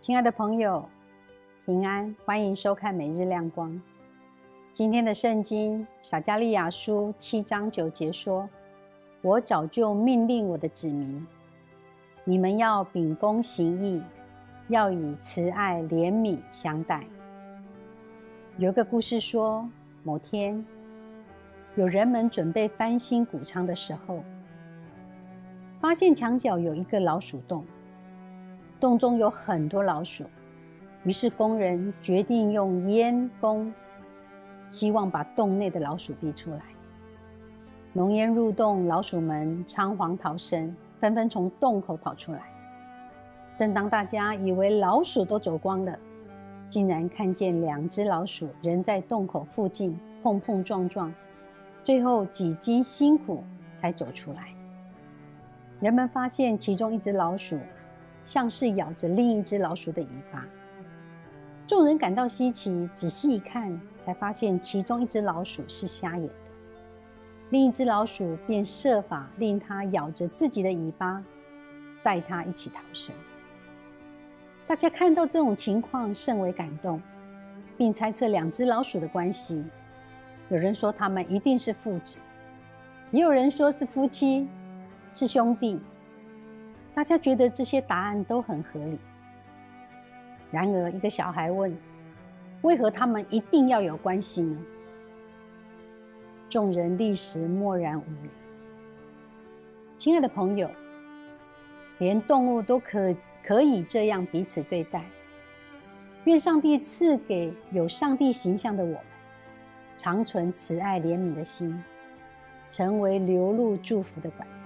亲爱的朋友，平安，欢迎收看每日亮光。今天的圣经小加利亚书7章9节说：我早就命令我的子民，你们要秉公行义，要以慈爱怜悯相待。有一个故事说，某天有人们准备翻新谷仓的时候，发现墙角有一个老鼠洞，洞中有很多老鼠，于是工人决定用烟弓，希望把洞内的老鼠逼出来。浓烟入洞，老鼠们仓皇逃生，纷纷从洞口跑出来。正当大家以为老鼠都走光了，竟然看见2只老鼠仍在洞口附近碰碰撞撞，最后几经辛苦才走出来。人们发现其中一只老鼠像是咬着另一只老鼠的尾巴，众人感到稀奇，仔细一看，才发现其中一只老鼠是瞎眼的，另一只老鼠便设法令它咬着自己的尾巴，带它一起逃生。大家看到这种情况甚为感动，并猜测2只老鼠的关系。有人说他们一定是父子，也有人说是夫妻，是兄弟。大家觉得这些答案都很合理。然而一个小孩问，为何他们一定要有关系呢？众人立时默然无语。亲爱的朋友，连动物都可以这样彼此对待。愿上帝赐给有上帝形象的我们，常存慈爱怜悯的心，成为流露祝福的管道。